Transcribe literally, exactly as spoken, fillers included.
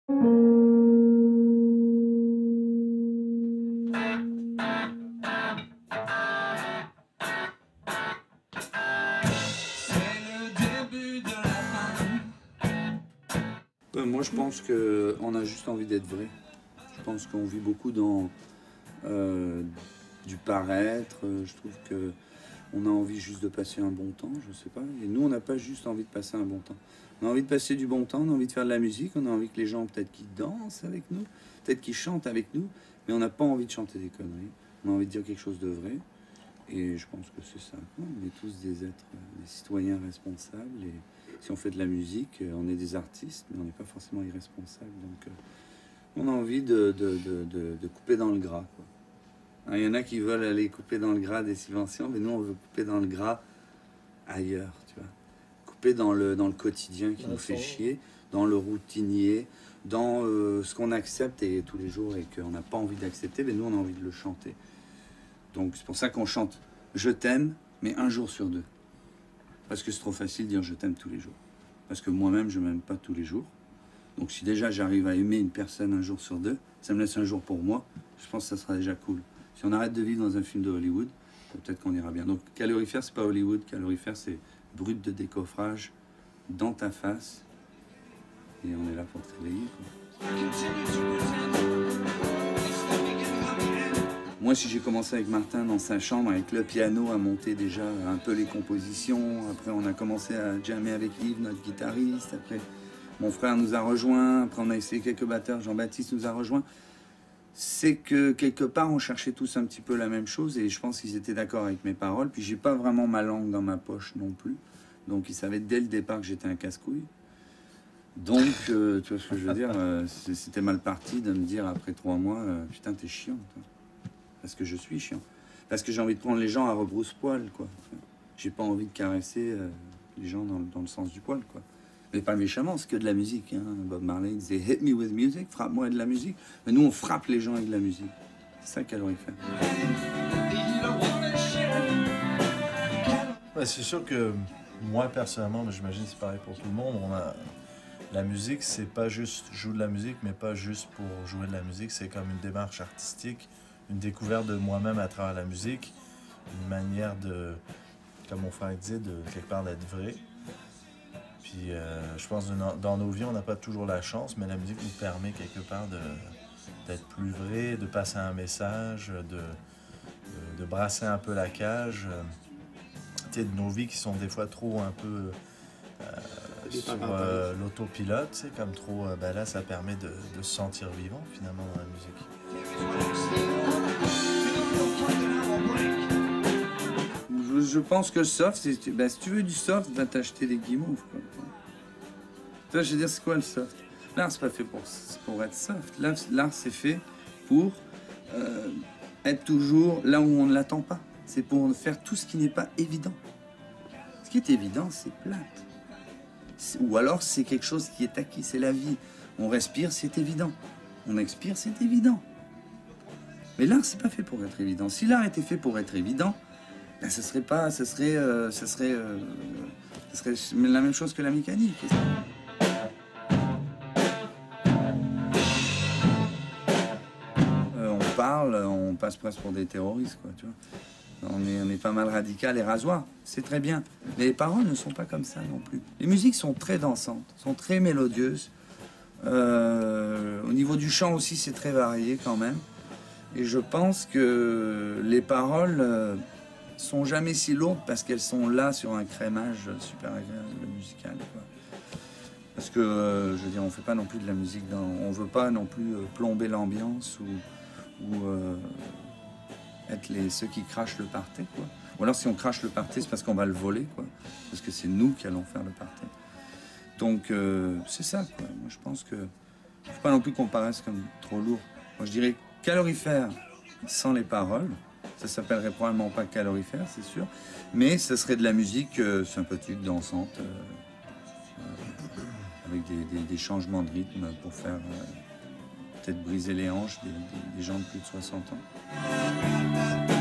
Euh, moi, je pense qu'on a juste envie d'être vrai. Je pense qu'on vit beaucoup dans euh, du paraître. Je trouve qu'on a envie juste de passer un bon temps, je sais pas. Et nous, on n'a pas juste envie de passer un bon temps. On a envie de passer du bon temps, on a envie de faire de la musique, on a envie que les gens, peut-être qu'ils dansent avec nous, peut-être qu'ils chantent avec nous, mais on n'a pas envie de chanter des conneries. On a envie de dire quelque chose de vrai. Et je pense que c'est ça. On est tous des êtres, des citoyens responsables. Et si on fait de la musique, on est des artistes, mais on n'est pas forcément irresponsables. Donc, euh, on a envie de, de, de, de, de couper dans le gras, quoi. Il y en a qui veulent aller couper dans le gras des subventions, mais nous, on veut couper dans le gras ailleurs, tu vois. Couper dans le, dans le quotidien qui nous fait chier, dans le routinier, dans euh, ce qu'on accepte et, tous les jours et qu'on n'a pas envie d'accepter, mais nous, on a envie de le chanter. Donc c'est pour ça qu'on chante « Je t'aime », mais un jour sur deux. Parce que c'est trop facile de dire « Je t'aime » tous les jours. Parce que moi-même, je ne m'aime pas tous les jours. Donc si déjà j'arrive à aimer une personne un jour sur deux, ça me laisse un jour pour moi, je pense que ça sera déjà cool. Si on arrête de vivre dans un film de Hollywood, peut-être qu'on ira bien. Donc Calorifère, c'est pas Hollywood. Calorifère, c'est brut de décoffrage, dans ta face. Et on est là pour te réveiller, quoi. Moi, si j'ai commencé avec Martin dans sa chambre, avec le piano, à monter déjà un peu les compositions. Après, on a commencé à jammer avec Yves, notre guitariste. Après, mon frère nous a rejoints. Après, on a essayé quelques batteurs. Jean-Baptiste nous a rejoints. C'est que, quelque part, on cherchait tous un petit peu la même chose. Et je pense qu'ils étaient d'accord avec mes paroles. Puis, j'ai pas vraiment ma langue dans ma poche non plus. Donc, ils savaient dès le départ que j'étais un casse-couille. Donc, euh, tu vois ce que je veux dire, euh, c'était mal parti de me dire après trois mois, euh, putain, t'es chiant, toi. Parce que je suis chiant. Parce que j'ai envie de prendre les gens à rebrousse-poil, quoi. J'ai pas envie de caresser euh, les gens dans, dans le sens du poil, quoi. Mais pas méchamment, c'est que de la musique, hein. Bob Marley disait « Hit me with music », frappe-moi avec de la musique. Mais nous, on frappe les gens avec de la musique. C'est ça Calorifère. Ouais, c'est sûr que moi, personnellement, mais j'imagine que c'est pareil pour tout le monde, on a... La musique, c'est pas juste jouer de la musique, mais pas juste pour jouer de la musique, c'est comme une démarche artistique, une découverte de moi-même à travers la musique, une manière de, comme mon frère disait, de quelque part d'être vrai. Puis euh, je pense que dans nos vies, on n'a pas toujours la chance, mais la musique nous permet quelque part d'être plus vrai, de passer un message, de, de, de brasser un peu la cage. Tu sais, de nos vies qui sont des fois trop un peu euh, sur euh, l'autopilote, tu sais, comme trop, euh, ben là, ça permet de, de se sentir vivant finalement dans la musique. Je, je pense que le soft, c'est, ben, si tu veux du soft, va t'acheter des guimauves, quoi. Tu vois, je veux dire, c'est quoi le soft? L'art, c'est pas fait pour, pour être soft. L'art, c'est fait pour euh, être toujours là où on ne l'attend pas. C'est pour faire tout ce qui n'est pas évident. Ce qui est évident, c'est plate. Ou alors, c'est quelque chose qui est acquis, c'est la vie. On respire, c'est évident. On expire, c'est évident. Mais l'art, c'est pas fait pour être évident. Si l'art était fait pour être évident, ben, ce serait pas, ce serait, euh, ce serait, euh, ce serait la même chose que la mécanique. Euh, on parle, on passe presque pour des terroristes, quoi, tu vois. On est, on est pas mal radical et rasoir, c'est très bien. Mais les paroles ne sont pas comme ça non plus. Les musiques sont très dansantes, sont très mélodieuses. Euh, au niveau du chant aussi, c'est très varié quand même. Et je pense que les paroles euh, sont jamais si lourdes parce qu'elles sont là sur un crémage super agréable musical, quoi. Parce que, euh, je veux dire, on fait pas non plus de la musique, dans, on veut pas non plus euh, plomber l'ambiance ou... ou euh, être les, ceux qui crachent le party, quoi. Ou alors si on crache le party, c'est parce qu'on va le voler, quoi. Parce que c'est nous qui allons faire le party. Donc euh, c'est ça, quoi. Moi je pense que faut pas non plus qu'on paraisse comme trop lourd. Moi je dirais calorifère sans les paroles. Ça s'appellerait probablement pas calorifère, c'est sûr. Mais ce serait de la musique euh, sympathique, dansante, euh, euh, avec des, des, des changements de rythme pour faire euh, peut-être briser les hanches des, des, des gens de plus de soixante ans.